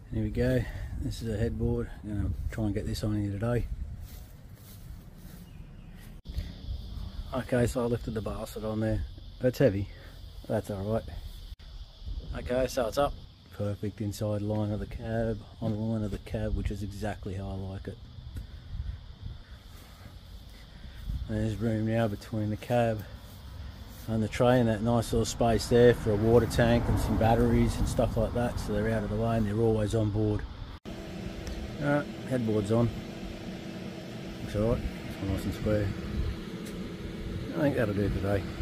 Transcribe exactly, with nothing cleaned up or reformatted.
Here we go, this is a headboard. I'm going to try and get this on here today. Okay, so I lifted the basket on there. That's heavy, that's alright. Okay, so it's up. Perfect inside line of the cab, on the line of the cab, which is exactly how I like it. And there's room now between the cab and the tray, and that nice little space there for a water tank and some batteries and stuff like that, so they're out of the way and they're always on board. Alright, headboard's on. Looks alright, it's nice and square. I think that'll do today.